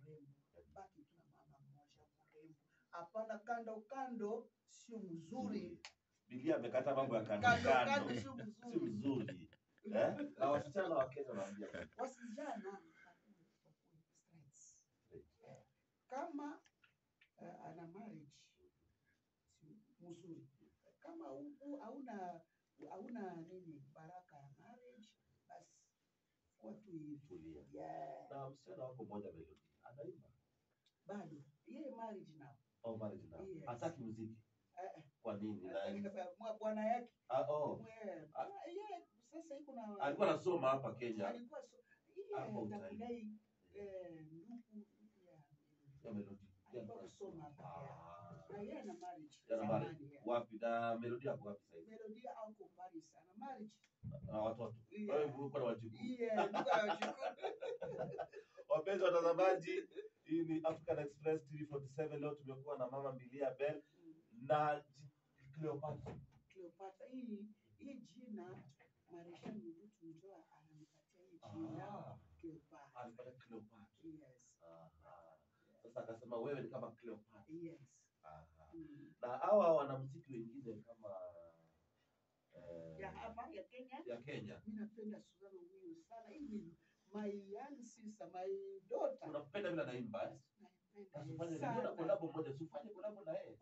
mrembo. Baki tu na mama mmoja mrembo. Hapana kando kando sio mzuri. Mbilia amekata mambo ya kando kando sio mzuri. Na wasichana wa Kenya wanaambia wasichana kama ana marriage mzuri. Kama hauna nini baraka ya marriage, basi watu tulia. Na msichana wako Moja Melody anaimba bado yeye marriage now. Oh, marriage now. Yes. Hataki muziki. Kwa nini? Bwana yake. Yeye sasa iko na alikuwa anasoma hapa Kenya. Alikuwa ndakudai ya Melody. Alikuwa kusoma hapa. Na yeye ana marriage. Wapi na Melody hapo wapi sasa? Melody au Paris ana marriage. Na watoto. Wewe uko na wajukuu. Niko na wajukuu. Wapenzi watazamaji, hii ni African Express TV47. Leo tumekuwa na mama Mbilia Mbel na Cleopatra. Hii jina Marisha Mbutu ndio ananipatia hii jina Cleopatra. Alipata Cleopatra. Yes. Sasa akasema wewe ni kama Cleopatra. Yes. Na hawa wanamuziki wengine kama ya hapa ya Kenya. Ya Kenya. Mimi napenda Suzano huyu sana. Hii my young sister, my daughter. Unapenda vile anaimba? Asifanye ndio collab moja, usifanye collab na yeye.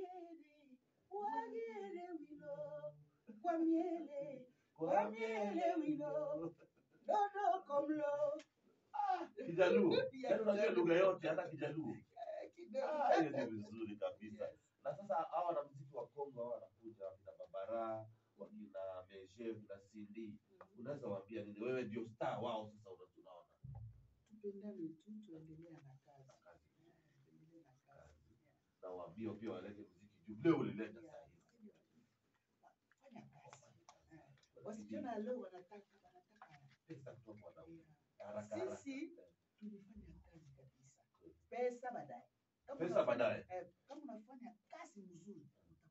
Wagere wino kwa miele wino dodo komlo. Kijaluo. Yaani unajua lugha yote hata Kijaluo. Hiyo ni vizuri kabisa. Na sasa hawa wanamuziki wa Kongo hawa wanakuja wakina Babara, wakina Meje, wakina Cindy. Unaweza waambia nini? Wewe ndio star wao sasa tunaona. Tupendane tu, tuendelee na kazi. Tuendelee na kazi. Na waambie pia walete muziki juu. Leo ulileta sasa hivi. Fanya kazi. Wasichana leo wanataka pesa kutoka wanaume. Sisi tulifanya kazi kabisa. Pesa baadaye. Pesa baadaye. Kama unafanya kazi nzuri utapata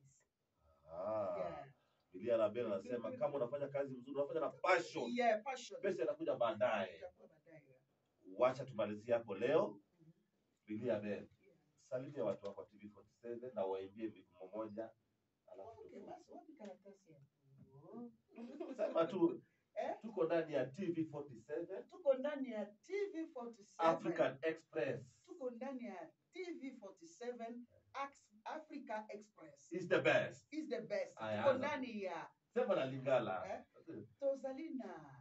pesa. Mbilia Mbel anasema kama unafanya kazi nzuri, unafanya na passion. Passion. Pesa inakuja baadaye. Wacha tumalizie hapo leo. Mbilia Mbel. Salimia watu wako TV47 na waimbie wimbo mmoja. Alafu basi wapi karatasi hapo? Sema tu tuko ndani ya TV47. Tuko ndani ya TV47. African Express. Tuko ndani ya TV47 Africa Express. Is the best. Is the best. Tuko ndani ya sema na Lingala. Tozalina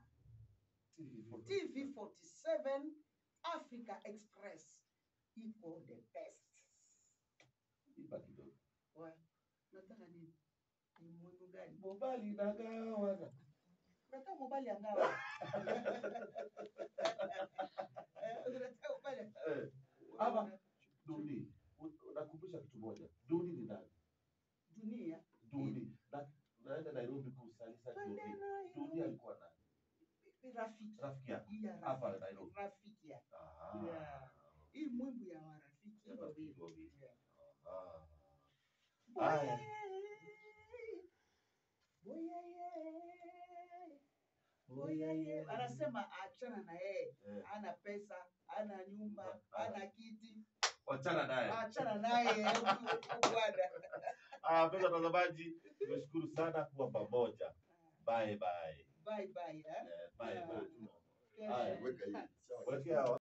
TV47 Africa Express. Iko the best. Ipa kidogo. Nataka ni mwendo gani? Mobali na gawa. Nataka mobali angawa. Nataka mobali. Ama Duni. Unakumbusha kitu moja. Duni ni nani? Dunia. Duni. Naenda Nairobi kusalisa Duni. Duni alikuwa nani? Rafiki. Rafiki yako. Hapa Nairobi. Rafiki yako. Hii mwimbo ya marafiki wawili. Anasema achana na yeye. Ana pesa, ana nyumba, ana kiti. Achana naye. Achana naye bwana. Pesa watazamaji, nimeshukuru sana kuwa pamoja. Bye bye. Bye bye. Bye bye. Weka hii. Weka